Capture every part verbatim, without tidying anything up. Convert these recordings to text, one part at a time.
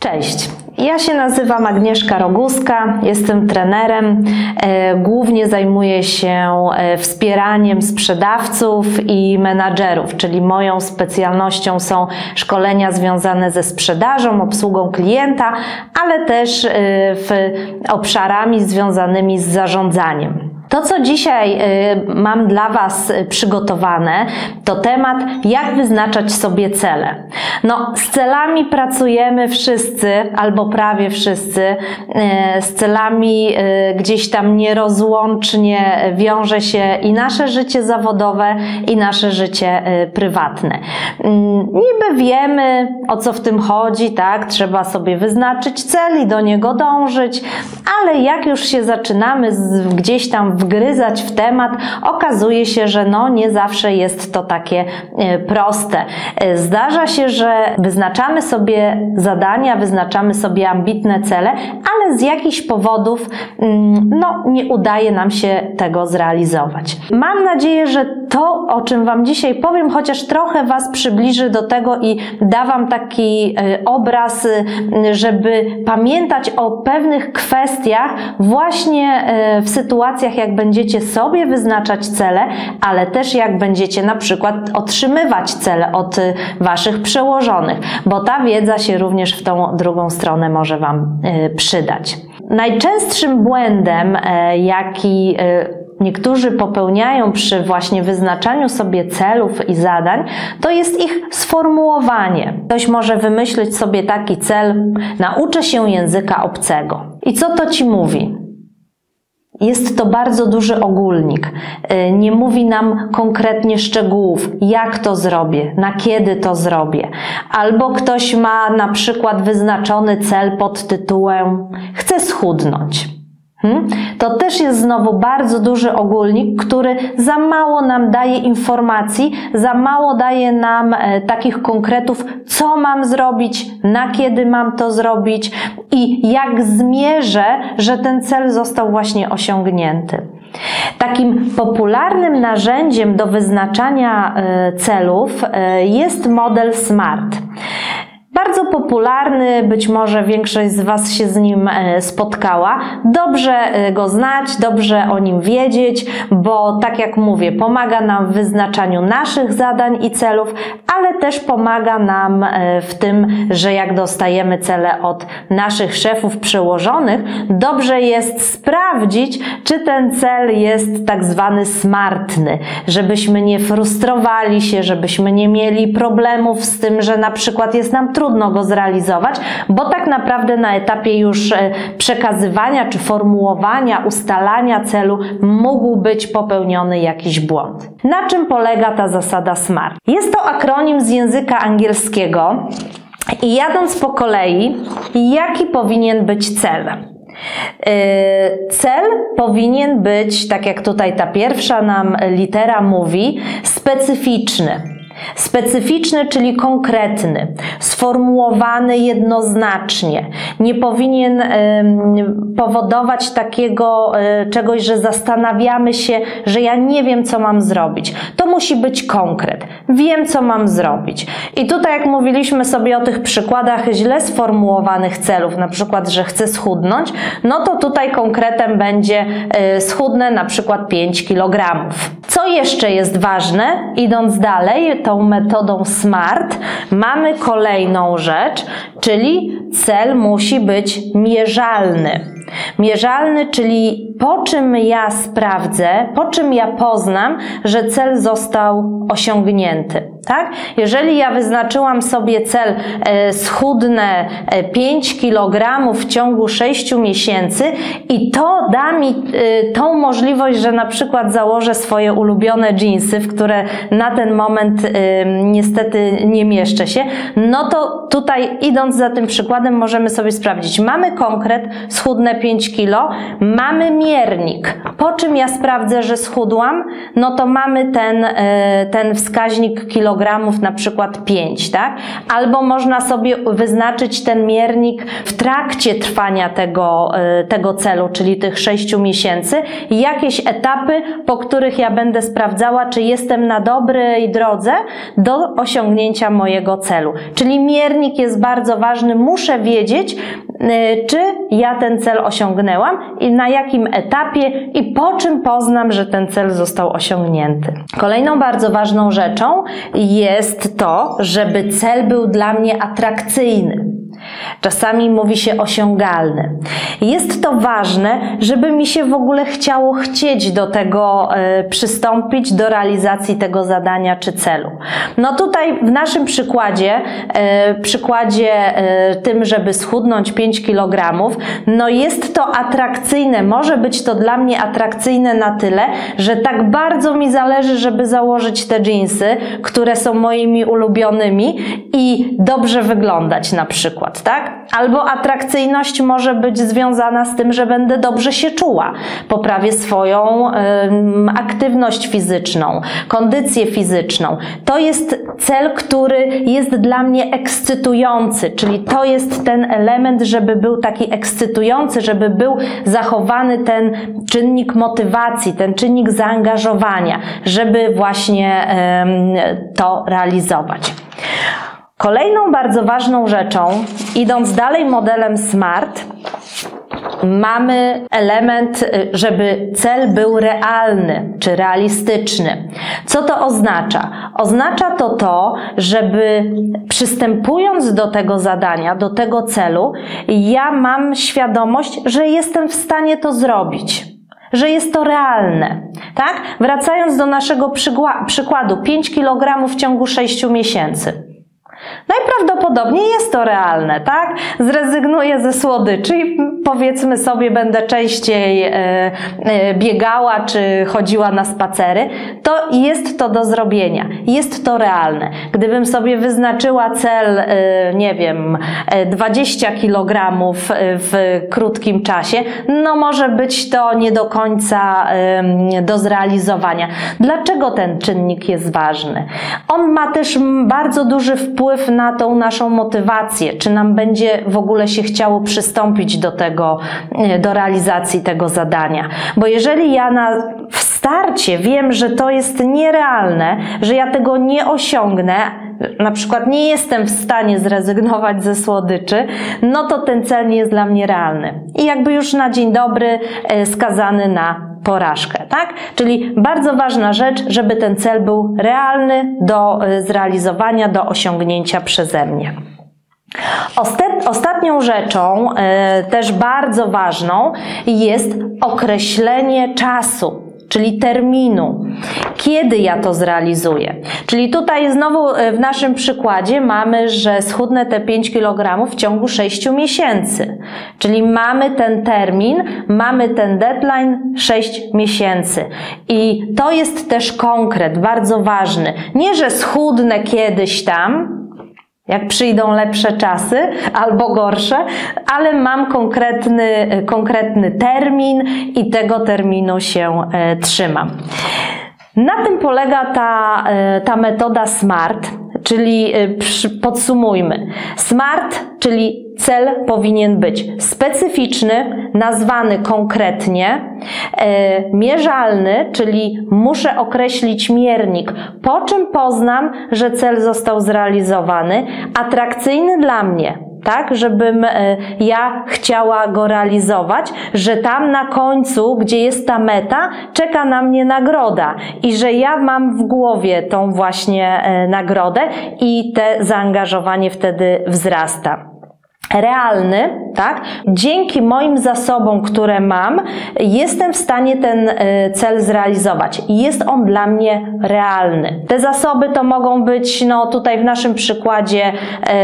Cześć, ja się nazywam Agnieszka Roguska, jestem trenerem, e, głównie zajmuję się e, wspieraniem sprzedawców i menadżerów, czyli moją specjalnością są szkolenia związane ze sprzedażą, obsługą klienta, ale też e, w obszarami związanymi z zarządzaniem. To, co dzisiaj y, mam dla Was przygotowane, to temat, jak wyznaczać sobie cele. No, z celami pracujemy wszyscy, albo prawie wszyscy. Y, z celami y, gdzieś tam nierozłącznie wiąże się i nasze życie zawodowe, i nasze życie y, prywatne. Y, niby wiemy, o co w tym chodzi, tak? Trzeba sobie wyznaczyć cel i do niego dążyć, ale jak już się zaczynamy z, gdzieś tam wgryzać w temat, okazuje się, że no nie zawsze jest to takie proste. Zdarza się, że wyznaczamy sobie zadania, wyznaczamy sobie ambitne cele, ale z jakichś powodów no nie udaje nam się tego zrealizować. Mam nadzieję, że to, o czym Wam dzisiaj powiem, chociaż trochę Was przybliży do tego i da Wam taki obraz, żeby pamiętać o pewnych kwestiach właśnie w sytuacjach, jak będziecie sobie wyznaczać cele, ale też jak będziecie na przykład otrzymywać cele od Waszych przełożonych, bo ta wiedza się również w tą drugą stronę może Wam przydać. Najczęstszym błędem, jaki niektórzy popełniają przy właśnie wyznaczaniu sobie celów i zadań, to jest ich sformułowanie. Ktoś może wymyślić sobie taki cel: nauczę się języka obcego. I co to Ci mówi? Jest to bardzo duży ogólnik. Nie mówi nam konkretnie szczegółów, jak to zrobię, na kiedy to zrobię. Albo ktoś ma na przykład wyznaczony cel pod tytułem chcę schudnąć. Hmm? To też jest znowu bardzo duży ogólnik, który za mało nam daje informacji, za mało daje nam e, takich konkretów, co mam zrobić, na kiedy mam to zrobić i jak zmierzę, że ten cel został właśnie osiągnięty. Takim popularnym narzędziem do wyznaczania e, celów e, jest model SMART. Bardzo popularny, być może większość z Was się z nim spotkała. Dobrze go znać, dobrze o nim wiedzieć, bo tak jak mówię, pomaga nam w wyznaczaniu naszych zadań i celów, ale też pomaga nam w tym, że jak dostajemy cele od naszych szefów przełożonych, dobrze jest sprawdzić, czy ten cel jest tak zwany smartny, żebyśmy nie frustrowali się, żebyśmy nie mieli problemów z tym, że na przykład jest nam trudno trudno go zrealizować, bo tak naprawdę na etapie już przekazywania czy formułowania, ustalania celu mógł być popełniony jakiś błąd. Na czym polega ta zasada SMART? Jest to akronim z języka angielskiego i jadąc po kolei, jaki powinien być cel? Cel powinien być, tak jak tutaj ta pierwsza nam litera mówi, specyficzny. Specyficzny, czyli konkretny, sformułowany jednoznacznie. Nie powinien y, powodować takiego y, czegoś, że zastanawiamy się, że ja nie wiem, co mam zrobić. To musi być konkret. Wiem, co mam zrobić. I tutaj, jak mówiliśmy sobie o tych przykładach źle sformułowanych celów, na przykład, że chcę schudnąć, no to tutaj konkretem będzie y, schudnę na przykład pięć kilogramów. Co jeszcze jest ważne, idąc dalej, tą metodą SMART mamy kolejną rzecz, czyli cel musi być mierzalny. Mierzalny, czyli po czym ja sprawdzę, po czym ja poznam, że cel został osiągnięty. Tak? Jeżeli ja wyznaczyłam sobie cel e, schudnę pięć kilogramów w ciągu sześciu miesięcy i to da mi e, tą możliwość, że na przykład założę swoje ulubione dżinsy, w które na ten moment e, niestety nie mieszczę się, no to tutaj idąc za tym przykładem możemy sobie sprawdzić. Mamy konkret, schudnę pięć kilo, mamy miernik. Po czym ja sprawdzę, że schudłam? No to mamy ten, ten wskaźnik kilogramów, na przykład pięć, tak? Albo można sobie wyznaczyć ten miernik w trakcie trwania tego, tego celu, czyli tych sześciu miesięcy, jakieś etapy, po których ja będę sprawdzała, czy jestem na dobrej drodze do osiągnięcia mojego celu. Czyli miernik jest bardzo ważny, muszę wiedzieć, czy ja ten cel osiągnęłam i na jakim etapie i po czym poznam, że ten cel został osiągnięty. Kolejną bardzo ważną rzeczą jest to, żeby cel był dla mnie atrakcyjny. Czasami mówi się osiągalny. Jest to ważne, żeby mi się w ogóle chciało chcieć do tego e, przystąpić, do realizacji tego zadania czy celu. No tutaj w naszym przykładzie, e, przykładzie e, tym, żeby schudnąć pięć kilogramów, no jest to atrakcyjne, może być to dla mnie atrakcyjne na tyle, że tak bardzo mi zależy, żeby założyć te dżinsy, które są moimi ulubionymi i dobrze wyglądać na przykład, tak? Albo atrakcyjność może być związana z tym, że będę dobrze się czuła, poprawię swoją y, aktywność fizyczną, kondycję fizyczną. To jest cel, który jest dla mnie ekscytujący, czyli to jest ten element, żeby był taki ekscytujący, żeby był zachowany ten czynnik motywacji, ten czynnik zaangażowania, żeby właśnie y, to realizować. Kolejną bardzo ważną rzeczą, idąc dalej modelem SMART, mamy element, żeby cel był realny czy realistyczny. Co to oznacza? Oznacza to to, żeby przystępując do tego zadania, do tego celu, ja mam świadomość, że jestem w stanie to zrobić. Że jest to realne, tak? Wracając do naszego przykładu, pięć kilogramów w ciągu sześciu miesięcy. Najprawdopodobniej jest to realne, tak? Zrezygnuję ze słodyczy i powiedzmy sobie, będę częściej e, e, biegała czy chodziła na spacery. To jest to do zrobienia, jest to realne. Gdybym sobie wyznaczyła cel, e, nie wiem, dwadzieścia kilogramów w krótkim czasie, no może być to nie do końca e, do zrealizowania. Dlaczego ten czynnik jest ważny? On ma też bardzo duży wpływ na tą naszą motywację, czy nam będzie w ogóle się chciało przystąpić do tego, do realizacji tego zadania. Bo jeżeli ja na w starcie wiem, że to jest nierealne, że ja tego nie osiągnę, na przykład nie jestem w stanie zrezygnować ze słodyczy, no to ten cel nie jest dla mnie realny. I jakby już na dzień dobry skazany na porażkę, tak? Czyli bardzo ważna rzecz, żeby ten cel był realny do zrealizowania, do osiągnięcia przeze mnie. Ostatnią rzeczą, też bardzo ważną, jest określenie czasu, czyli terminu, kiedy ja to zrealizuję. Czyli tutaj znowu w naszym przykładzie mamy, że schudnę te pięć kilogramów w ciągu sześciu miesięcy. Czyli mamy ten termin, mamy ten deadline sześć miesięcy. I to jest też konkret, bardzo ważny. Nie, że schudnę kiedyś tam, jak przyjdą lepsze czasy albo gorsze, ale mam konkretny, konkretny termin i tego terminu się e, trzymam. Na tym polega ta, e, ta metoda SMART, czyli e, przy, podsumujmy. SMART, czyli cel powinien być specyficzny, nazwany konkretnie, e, mierzalny, czyli muszę określić miernik, po czym poznam, że cel został zrealizowany, atrakcyjny dla mnie, tak, żebym e, ja chciała go realizować, że tam na końcu, gdzie jest ta meta, czeka na mnie nagroda i że ja mam w głowie tą właśnie e, nagrodę i te zaangażowanie wtedy wzrasta. Realny, tak? Dzięki moim zasobom, które mam, jestem w stanie ten cel zrealizować. Jest on dla mnie realny. Te zasoby to mogą być, no tutaj w naszym przykładzie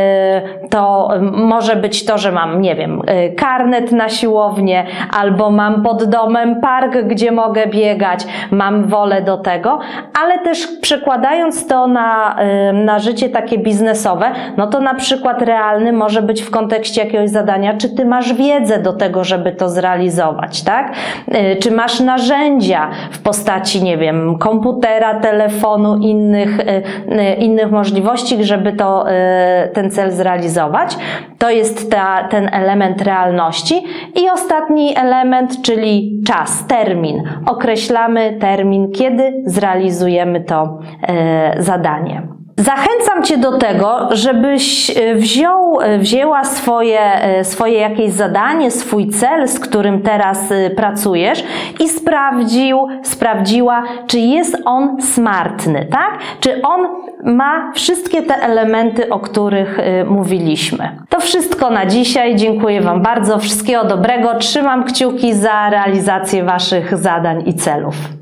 to może być to, że mam, nie wiem, karnet na siłownię, albo mam pod domem park, gdzie mogę biegać, mam wolę do tego, ale też przekładając to na, na życie takie biznesowe, no to na przykład realny może być w kontekście kontekście jakiegoś zadania, czy Ty masz wiedzę do tego, żeby to zrealizować, tak? Czy masz narzędzia w postaci, nie wiem, komputera, telefonu, innych, innych możliwości, żeby to, ten cel zrealizować. To jest ta, ten element realności. I ostatni element, czyli czas, termin. Określamy termin, kiedy zrealizujemy to zadanie. Zachęcam Cię do tego, żebyś wziął, wzięła swoje, swoje jakieś zadanie, swój cel, z którym teraz pracujesz i sprawdził, sprawdziła, czy jest on smartny, tak? Czy on ma wszystkie te elementy, o których mówiliśmy. To wszystko na dzisiaj. Dziękuję Wam bardzo. Wszystkiego dobrego. Trzymam kciuki za realizację Waszych zadań i celów.